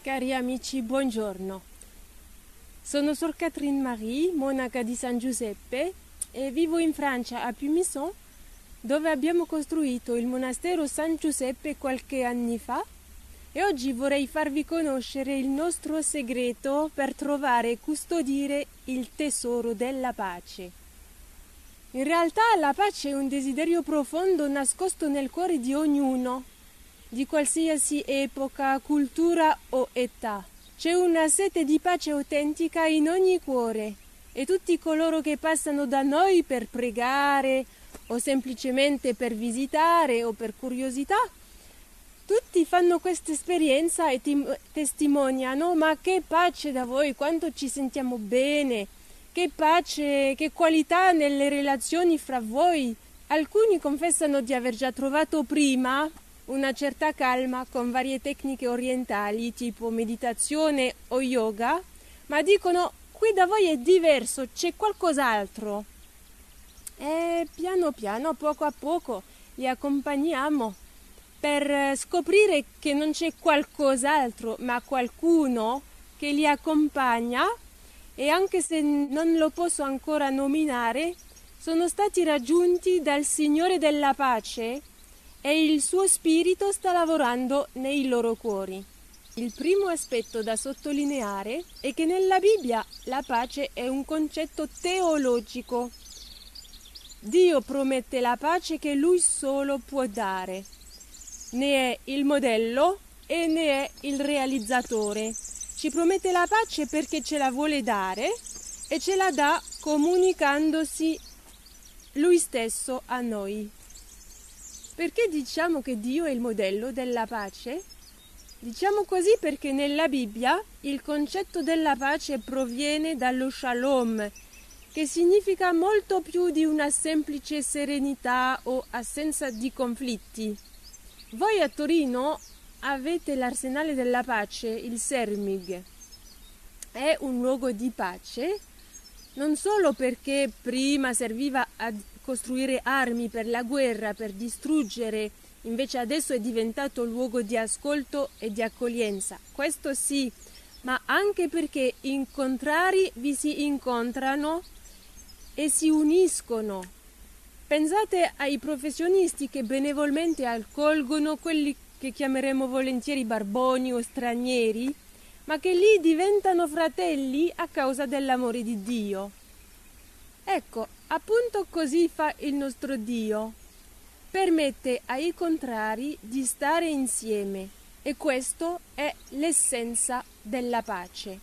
Cari amici, buongiorno. Sono Sor Catherine Marie, monaca di San Giuseppe, e vivo in Francia, a Puy-Misson, dove abbiamo costruito il monastero San Giuseppe qualche anni fa, e oggi vorrei farvi conoscere il nostro segreto per trovare e custodire il tesoro della pace. In realtà la pace è un desiderio profondo nascosto nel cuore di ognuno, di qualsiasi epoca, cultura o età. C'è una sete di pace autentica in ogni cuore e tutti coloro che passano da noi per pregare o semplicemente per visitare o per curiosità, tutti fanno questa esperienza e testimoniano: ma che pace da voi, quanto ci sentiamo bene, che pace, che qualità nelle relazioni fra voi. Alcuni confessano di aver già trovato prima una certa calma con varie tecniche orientali tipo meditazione o yoga, ma dicono: qui da voi è diverso, c'è qualcos'altro. E piano piano, poco a poco, li accompagniamo per scoprire che non c'è qualcos'altro, ma qualcuno che li accompagna, e anche se non lo posso ancora nominare, sono stati raggiunti dal Signore della pace e il suo spirito sta lavorando nei loro cuori. Il primo aspetto da sottolineare è che nella Bibbia la pace è un concetto teologico. Dio promette la pace che Lui solo può dare. Ne è il modello e ne è il realizzatore. Ci promette la pace perché ce la vuole dare e ce la dà comunicandosi Lui stesso a noi. Perché diciamo che Dio è il modello della pace? Diciamo così perché nella Bibbia il concetto della pace proviene dallo shalom, che significa molto più di una semplice serenità o assenza di conflitti. Voi a Torino avete l'Arsenale della Pace, il Sermig. È un luogo di pace, non solo perché prima serviva a costruire armi per la guerra, per distruggere, invece adesso è diventato luogo di ascolto e di accoglienza. Questo sì, ma anche perché incontrari vi si incontrano e si uniscono. Pensate ai professionisti che benevolmente accolgono quelli che chiameremo volentieri barboni o stranieri, ma che lì diventano fratelli a causa dell'amore di Dio. Ecco, appunto così fa il nostro Dio. Permette ai contrari di stare insieme, e questo è l'essenza della pace.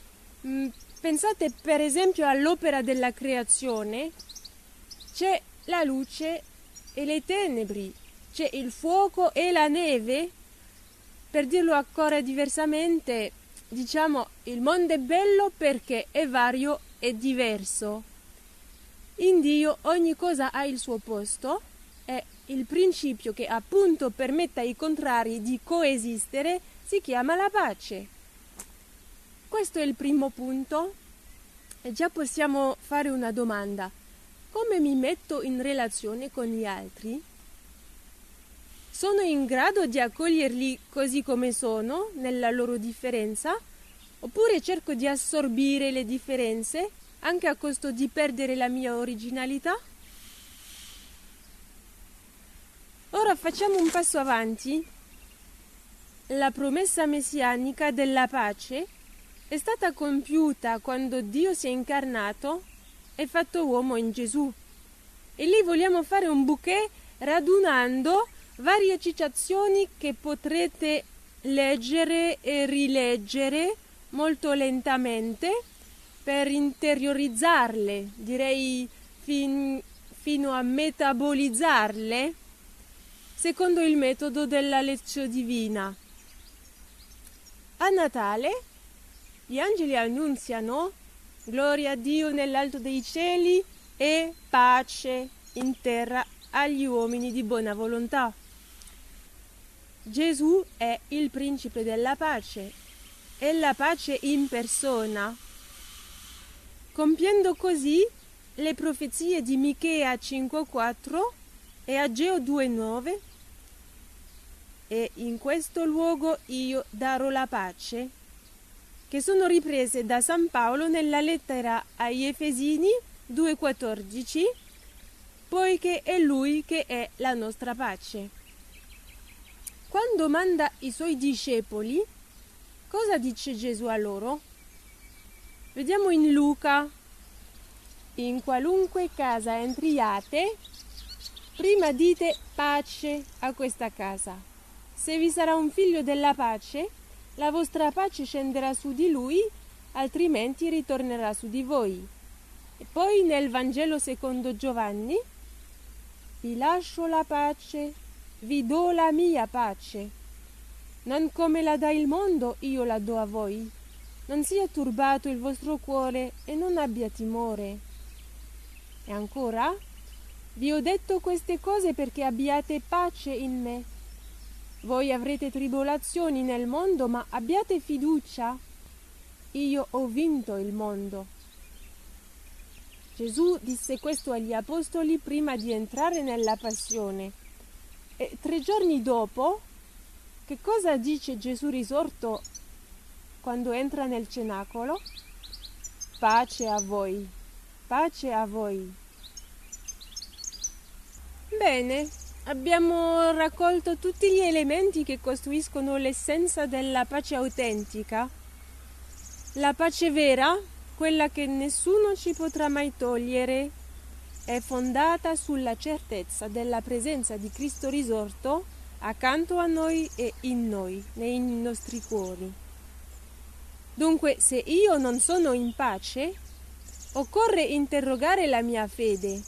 Pensate per esempio all'opera della creazione. C'è la luce e le tenebre, c'è il fuoco e la neve. Per dirlo ancora diversamente, diciamo, il mondo è bello perché è vario e diverso. In Dio ogni cosa ha il suo posto e il principio che appunto permette ai contrari di coesistere si chiama la pace. Questo è il primo punto, e già possiamo fare una domanda: come mi metto in relazione con gli altri? Sono in grado di accoglierli così come sono, nella loro differenza, oppure cerco di assorbire le differenze anche a costo di perdere la mia originalità? Ora facciamo un passo avanti. La promessa messianica della pace è stata compiuta quando Dio si è incarnato e fatto uomo in Gesù. E lì vogliamo fare un bouquet radunando varie citazioni che potrete leggere e rileggere molto lentamente per interiorizzarle, direi fino a metabolizzarle, secondo il metodo della lezione divina. A Natale gli angeli annunziano: gloria a Dio nell'alto dei cieli e pace in terra agli uomini di buona volontà. Gesù è il principe della pace, è la pace in persona, compiendo così le profezie di Michea 5,4 e Ageo 2,9 e in questo luogo io darò la pace, che sono riprese da San Paolo nella lettera agli Efesini 2,14, poiché è Lui che è la nostra pace. Quando manda i suoi discepoli, cosa dice Gesù a loro? Vediamo in Luca: in qualunque casa entriate, prima dite pace a questa casa. Se vi sarà un figlio della pace, la vostra pace scenderà su di lui, altrimenti ritornerà su di voi. E poi nel Vangelo secondo Giovanni: vi lascio la pace, vi do la mia pace. Non come la dà il mondo, io la do a voi. Non sia turbato il vostro cuore e non abbia timore. E ancora: vi ho detto queste cose perché abbiate pace in me. Voi avrete tribolazioni nel mondo, ma abbiate fiducia. Io ho vinto il mondo. Gesù disse questo agli apostoli prima di entrare nella passione. E 3 giorni dopo, che cosa dice Gesù risorto quando entra nel cenacolo? Pace a voi, pace a voi. Bene, abbiamo raccolto tutti gli elementi che costruiscono l'essenza della pace autentica. La pace vera, quella che nessuno ci potrà mai togliere, è fondata sulla certezza della presenza di Cristo risorto accanto a noi e in noi, nei nostri cuori. Dunque, se io non sono in pace, occorre interrogare la mia fede.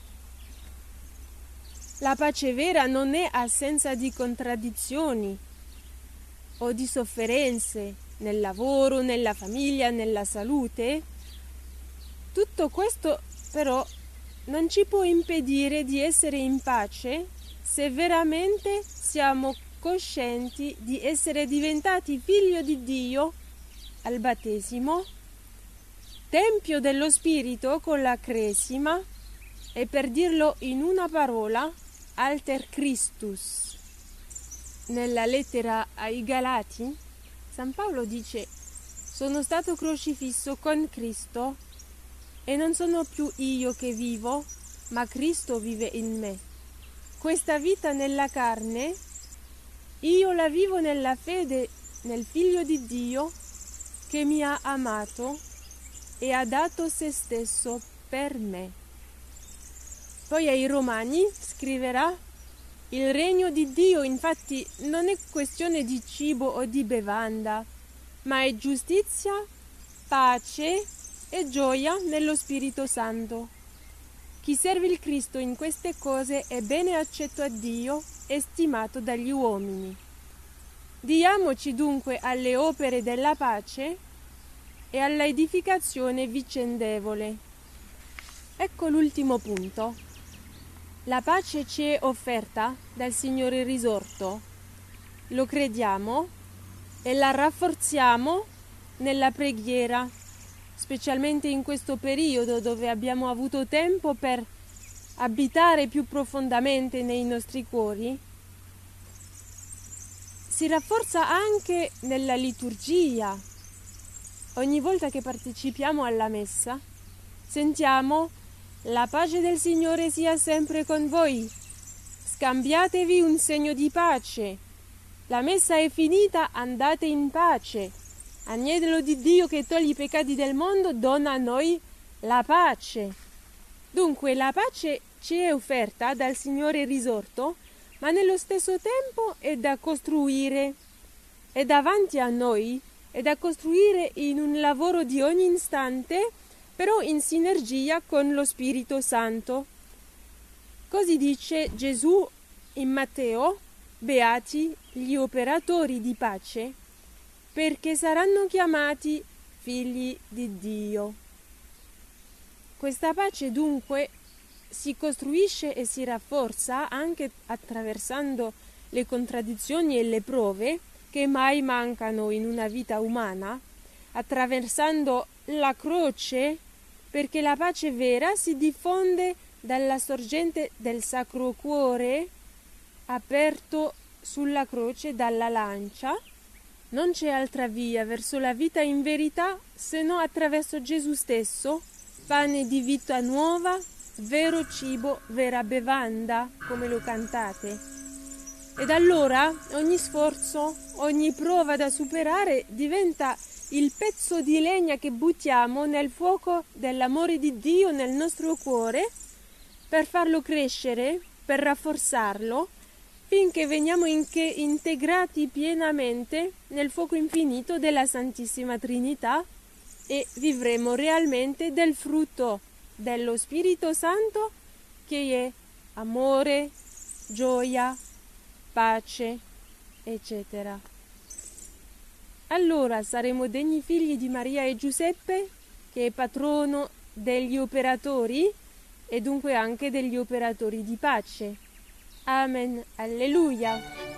La pace vera non è assenza di contraddizioni o di sofferenze nel lavoro, nella famiglia, nella salute. Tutto questo però non ci può impedire di essere in pace se veramente siamo coscienti di essere diventati figli di Dio al battesimo, tempio dello Spirito con la cresima e, per dirlo in una parola, alter Christus. Nella lettera ai Galati, San Paolo dice: sono stato crocifisso con Cristo e non sono più io che vivo, ma Cristo vive in me. Questa vita nella carne io la vivo nella fede nel Figlio di Dio che mi ha amato e ha dato se stesso per me. Poi ai Romani scriverà: il regno di Dio infatti non è questione di cibo o di bevanda, ma è giustizia, pace e gioia nello Spirito Santo. Chi serve il Cristo in queste cose è bene accetto a Dio e stimato dagli uomini. Diamoci dunque alle opere della pace e alla edificazione vicendevole. Ecco l'ultimo punto. La pace ci è offerta dal Signore risorto. Lo crediamo e la rafforziamo nella preghiera, specialmente in questo periodo dove abbiamo avuto tempo per abitare più profondamente nei nostri cuori. Si rafforza anche nella liturgia. Ogni volta che partecipiamo alla messa, sentiamo: la pace del Signore sia sempre con voi. Scambiatevi un segno di pace. La messa è finita, andate in pace. Agnello di Dio che toglie i peccati del mondo, dona a noi la pace. Dunque la pace ci è offerta dal Signore risorto, ma nello stesso tempo è da costruire. È davanti a noi, è da costruire in un lavoro di ogni istante, però in sinergia con lo Spirito Santo. Così dice Gesù in Matteo: beati gli operatori di pace, perché saranno chiamati figli di Dio. Questa pace dunque si costruisce e si rafforza anche attraversando le contraddizioni e le prove che mai mancano in una vita umana, attraversando la croce, perché la pace vera si diffonde dalla sorgente del Sacro Cuore aperto sulla croce dalla lancia, non c'è altra via verso la vita in verità se non attraverso Gesù stesso, pane di vita nuova, vero cibo, vera bevanda, come lo cantate. Ed allora ogni sforzo, ogni prova da superare diventa il pezzo di legna che buttiamo nel fuoco dell'amore di Dio nel nostro cuore per farlo crescere, per rafforzarlo, finché veniamo integrati pienamente nel fuoco infinito della Santissima Trinità e vivremo realmente del frutto dello Spirito Santo, che è amore, gioia, pace, eccetera. Allora saremo degni figli di Maria e Giuseppe, che è patrono degli operatori e dunque anche degli operatori di pace. Amen. Alleluia.